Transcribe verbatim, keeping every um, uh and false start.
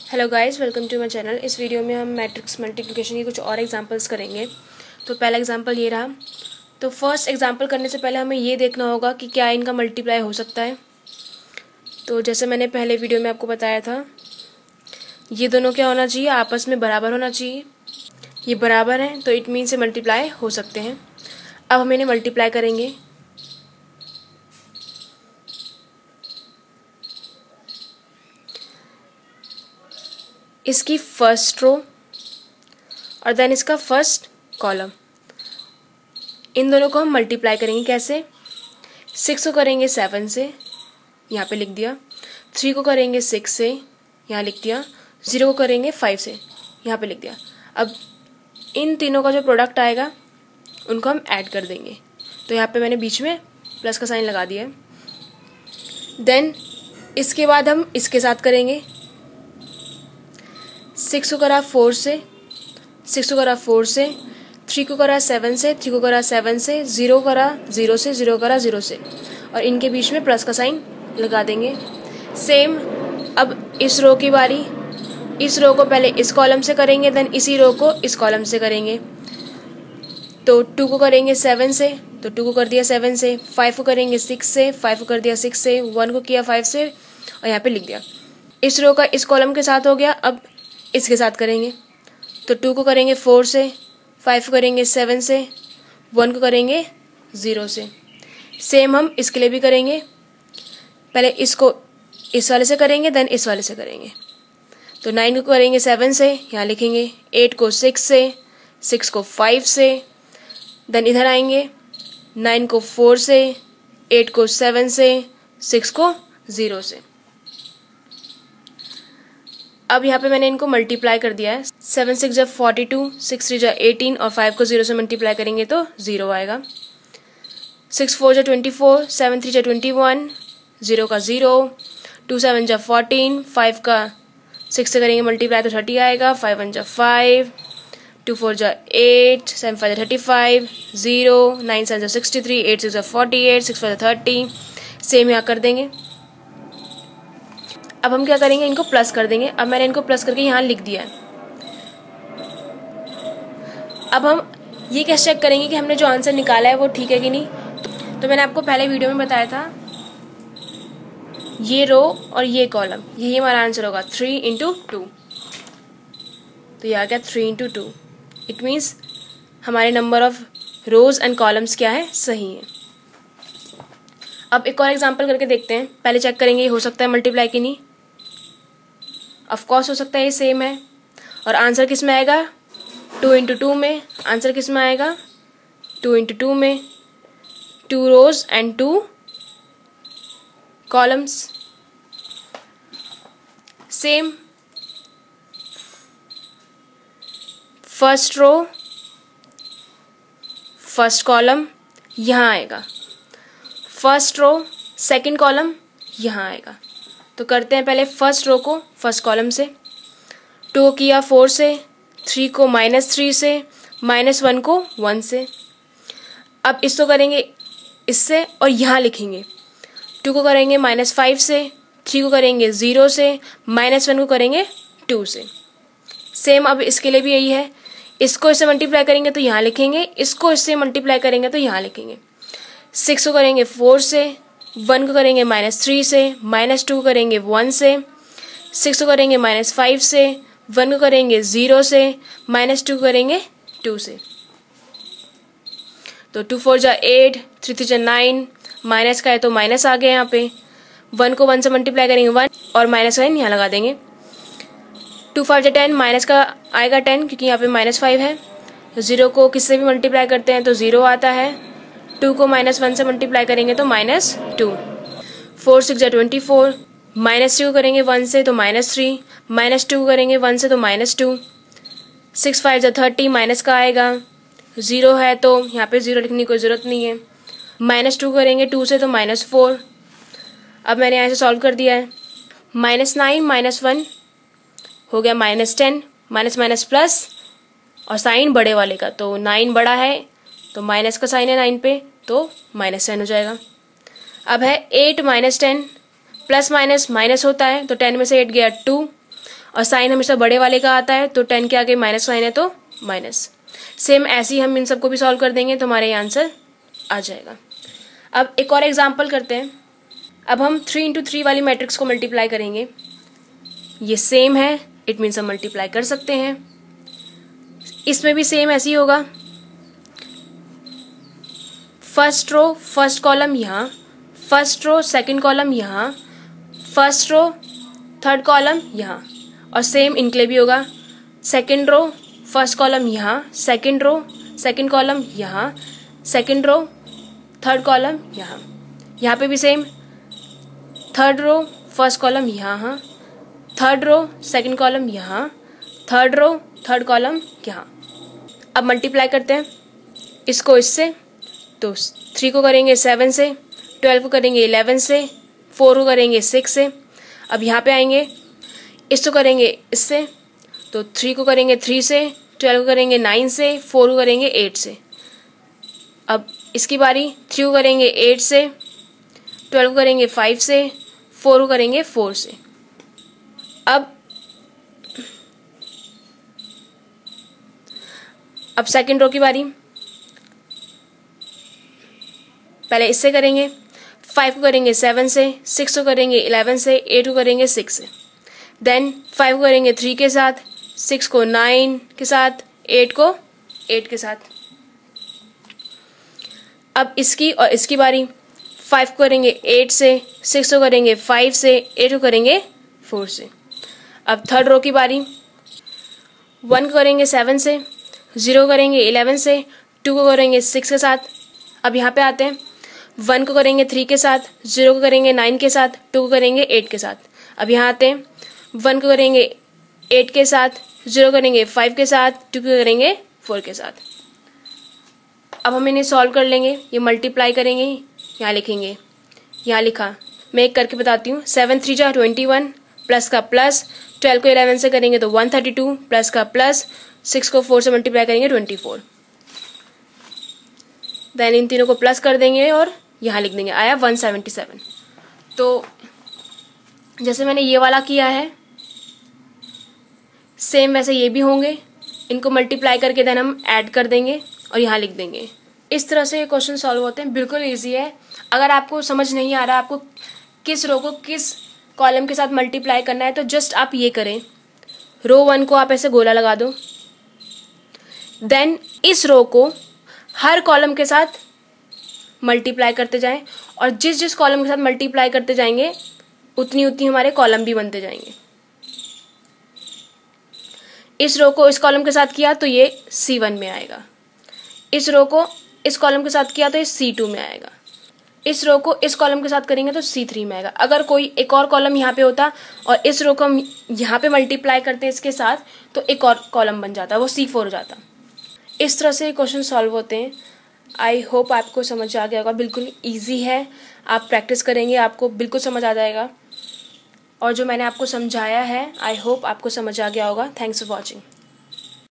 Hello guys, welcome to my channel. इस video में हम मैट्रिक्स मल्टीप्लिकेशन की कुछ और एग्जांपल्स करेंगे। तो पहला एग्जांपल ये रहा। तो फर्स्ट एग्जांपल करने से पहले हमें ये देखना होगा कि क्या इनका मल्टीप्लाई हो सकता है। तो जैसे मैंने पहले वीडियो में आपको बताया था, ये दोनों क्या होना चाहिए, आपस में बराबर होना चाहिए। ये बराबर हैं तो इट मीन से मल्टीप्लाई हो सकते हैं। अब हम इन्हें मल्टीप्लाई करेंगे। इसकी फर्स्ट रो और देन इसका फर्स्ट कॉलम, इन दोनों को हम मल्टीप्लाई करेंगे। कैसे? सिक्स को करेंगे सेवन से, यहाँ पे लिख दिया। थ्री को करेंगे सिक्स से, यहाँ लिख दिया। ज़ीरो को करेंगे फाइव से, यहाँ पे लिख दिया। अब इन तीनों का जो प्रोडक्ट आएगा उनको हम ऐड कर देंगे। तो यहाँ पे मैंने बीच में प्लस का साइन लगा दिया है। देन इसके बाद हम इसके साथ करेंगे। सिक्स को करा फोर से, सिक्स को करा फोर से, थ्री को करा सेवन से, थ्री को करा सेवन से, ज़ीरो करा ज़ीरो से, ज़ीरो करा ज़ीरो से, और इनके बीच में प्लस का साइन लगा देंगे। सेम अब इस रो की बारी। इस रो को पहले इस कॉलम से करेंगे, देन इसी रो को इस कॉलम से करेंगे। तो टू को करेंगे सेवन से, तो टू को कर दिया सेवन से। फाइव को करेंगे सिक्स से, फाइव को कर दिया सिक्स से। वन को किया फाइव से और यहाँ पे लिख दिया। इस रो का इस कॉलम के साथ हो गया। अब इसके साथ करेंगे। तो टू को करेंगे फोर से, फाइव को करेंगे सेवन से, वन को करेंगे ज़ीरो से। सेम हम इसके लिए भी करेंगे। पहले इसको इस वाले से करेंगे, देन इस वाले से करेंगे। तो नाइन को करेंगे सेवन से, यहाँ लिखेंगे। एट को सिक्स से, सिक्स को फाइव से, देन इधर आएंगे। नाइन को फोर से, एट को सेवन से, सिक्स को ज़ीरो से। अब यहाँ पे मैंने इनको मल्टीप्लाई कर दिया है। सेवन सिक्स जब फोर्टी टू, सिक्स थ्री जब एटीन, और फाइव को जीरो से मल्टीप्लाई करेंगे तो ज़ीरो आएगा। सिक्स फोर जब ट्वेंटी फोर, सेवन थ्री जब ट्वेंटी वन, ज़ीरो का ज़ीरो। टू सेवन जब फोर्टीन, फाइव का सिक्स से करेंगे मल्टीप्लाई तो थर्टी आएगा। फाइव वन जब फाइव, टू फोर जब एट, सेवन फाइव जब thirty five, zero. Nine seven जब सिक्सटी थ्री, एट सिक्स जब फोर्टी एट, सिक्स फाइव जब थर्टी। सेम यहाँ कर देंगे। अब हम क्या करेंगे, इनको प्लस कर देंगे। अब मैंने इनको प्लस करके यहाँ लिख दिया है। अब हम ये कैसे चेक करेंगे कि हमने जो आंसर निकाला है वो ठीक है कि नहीं। तो मैंने आपको पहले वीडियो में बताया था, ये रो और ये कॉलम, यही हमारा आंसर होगा। थ्री इंटू टू, तो ये आ गया three into two. It means हमारे number of rows and columns क्या है, सही है। अब एक और एग्जांपल करके देखते हैं। पहले चेक करेंगे ये हो सकता है मल्टीप्लाई कि नहीं। ऑफ कोर्स हो सकता है, ये सेम है। और आंसर किस में आएगा, टू इंटू टू में। आंसर किस में आएगा, टू इंटू टू में। Two rows and two columns. Same first row first column यहाँ आएगा, फर्स्ट रो सेकंड कॉलम यहाँ आएगा। तो करते हैं पहले फर्स्ट रो को फर्स्ट कॉलम से। टू को किया फोर से, थ्री को माइनस थ्री से, माइनस वन को वन से। अब इसको करेंगे इससे और यहाँ लिखेंगे। टू को करेंगे माइनस फाइव से, थ्री को करेंगे ज़ीरो से, माइनस वन को करेंगे टू से। सेम अब इसके लिए भी यही है। इसको इससे मल्टीप्लाई करेंगे तो यहाँ लिखेंगे, इसको इससे मल्टीप्लाई करेंगे तो यहाँ लिखेंगे। सिक्स को करेंगे फोर से, वन को करेंगे माइनस थ्री से, माइनस टू को करेंगे वन से। सिक्स को करेंगे माइनस फाइव से, वन को करेंगे ज़ीरो से, माइनस टू को करेंगे टू से। तो टू फोर जा एट, थ्री थ्री जा नाइन, माइनस का है तो माइनस आ गया यहाँ पे। वन को वन से मल्टीप्लाई करेंगे वन, और माइनस का यहाँ लगा देंगे। टू फाइव जा टेन, माइनस का आएगा टेन क्योंकि यहाँ पे माइनस फाइव है। ज़ीरो को किससे भी मल्टीप्लाई करते हैं तो ज़ीरो आता है। टू को माइनस वन से मल्टीप्लाई करेंगे तो माइनस टू। फोर सिक्स जा ट्वेंटी फोर, माइनस थ्री को करेंगे वन से तो माइनस थ्री, माइनस टू को करेंगे वन से तो माइनस टू। सिक्स फाइव जा थर्टी, माइनस का आएगा। ज़ीरो है तो यहाँ पे ज़ीरो लिखने की कोई ज़रूरत नहीं है। माइनस टू करेंगे टू से तो माइनस फोर। अब मैंने यहाँ से सॉल्व कर दिया है। माइनस नाइन माइनस वन हो गया minus ten, minus minus plus, और साइन बड़े वाले का, तो नाइन बड़ा है तो माइनस का साइन है नाइन पे, तो माइनस टेन हो जाएगा। अब है eight minus ten, plus minus minus होता है तो टेन में से एट गया टू, और साइन हमेशा बड़े वाले का आता है, तो टेन के आगे माइनस साइन है तो माइनस। सेम ऐसे ही हम इन सबको भी सॉल्व कर देंगे तो हमारे आंसर आ जाएगा। अब एक और एग्जाम्पल करते हैं। अब हम थ्री इंटू थ्री वाली मैट्रिक्स को मल्टीप्लाई करेंगे। ये सेम है, इट मीन्स हम मल्टीप्लाई कर सकते हैं। इसमें भी सेम ऐसे ही होगा, फर्स्ट रो फर्स्ट कॉलम यहाँ, फर्स्ट रो सेकंड कॉलम यहाँ, फर्स्ट रो थर्ड कॉलम यहाँ, और सेम इनके लिए भी होगा, सेकंड रो फर्स्ट कॉलम यहाँ, सेकंड रो सेकंड कॉलम यहाँ, सेकंड रो थर्ड कॉलम यहाँ। यहाँ पे भी same, third row first column यहाँ, थर्ड रो सेकंड कॉलम यहाँ, थर्ड रो थर्ड कॉलम यहाँ। अब मल्टीप्लाई करते हैं इसको इससे, तो थ्री को करेंगे सेवन से, ट्वेल्व को करेंगे इलेवन से, फोर को करेंगे सिक्स से। अब यहाँ पे आएंगे, इसको करेंगे इससे, तो थ्री को करेंगे थ्री से, ट्वेल्व को करेंगे नाइन से, फोर को करेंगे एट से। अब इसकी बारी, थ्री को करेंगे एट से, ट्वेल्व को करेंगे फाइव से, फोर को करेंगे फोर से। अब अब सेकंड रो की बारी, पहले इससे करेंगे, फाइव को करेंगे सेवन से, सिक्स को करेंगे इलेवन से, एट को करेंगे सिक्स से। देन फाइव को करेंगे थ्री के साथ, सिक्स को नाइन के साथ, एट को एट के साथ। अब इसकी और इसकी बारी, फाइव को करेंगे एट से, सिक्स को करेंगे फाइव से, एट को करेंगे फोर से। अब थर्ड रो की बारी, वन को करेंगे सेवन से, जीरो को करेंगे इलेवन से, टू को करेंगे सिक्स के साथ। अब यहाँ पे आते हैं, वन को करेंगे थ्री के साथ, जीरो को करेंगे नाइन के साथ, टू को करेंगे एट के साथ। अब यहाँ आते हैं, वन को करेंगे एट के साथ, जीरो करेंगे फाइव के साथ, टू को करेंगे फोर के साथ। अब हम इन्हें सॉल्व कर लेंगे, ये मल्टीप्लाई करेंगे, यहाँ लिखेंगे, यहाँ लिखा, मैं एक करके बताती हूँ। सेवन थ्री जा ट्वेंटी वन, प्लस का प्लस, ट्वेल्व को इलेवन से करेंगे तो वन थर्टी टू, प्लस का प्लस, सिक्स को फोर से मल्टीप्लाई करेंगे ट्वेंटी फोर। देन इन तीनों को प्लस कर देंगे और यहाँ लिख देंगे, आया वन सेवेंटी सेवन। तो जैसे मैंने ये वाला किया है सेम वैसे ये भी होंगे, इनको मल्टीप्लाई करके देन हम ऐड कर देंगे और यहाँ लिख देंगे। इस तरह से ये क्वेश्चन सॉल्व होते हैं, बिल्कुल इजी है। अगर आपको समझ नहीं आ रहा आपको किस रो को किस कॉलम के साथ मल्टीप्लाई करना है, तो जस्ट आप ये करें, रो वन को आप ऐसे गोला लगा दो, देन इस रो को हर कॉलम के साथ मल्टीप्लाई करते जाएं, और जिस जिस कॉलम के साथ मल्टीप्लाई करते जाएंगे उतनी उतनी हमारे कॉलम भी बनते जाएंगे। इस रो को इस कॉलम के साथ किया तो ये सी वन में आएगा, इस रो को इस कॉलम के साथ किया तो ये सी टू में आएगा, इस रो को इस कॉलम के साथ करेंगे तो सी थ्री में आएगा। अगर कोई एक और कॉलम यहाँ पे होता और इस रो को हम यहाँ पे मल्टीप्लाई करते हैं इसके साथ, तो एक और कॉलम बन जाता, वो सी फोर हो जाता। इस तरह से क्वेश्चन सॉल्व होते हैं। आई होप आपको समझ आ गया होगा, बिल्कुल ईजी है, आप प्रैक्टिस करेंगे आपको बिल्कुल समझ आ जाएगा। और जो मैंने आपको समझाया है आई होप आपको समझ आ गया होगा। Thanks for watching.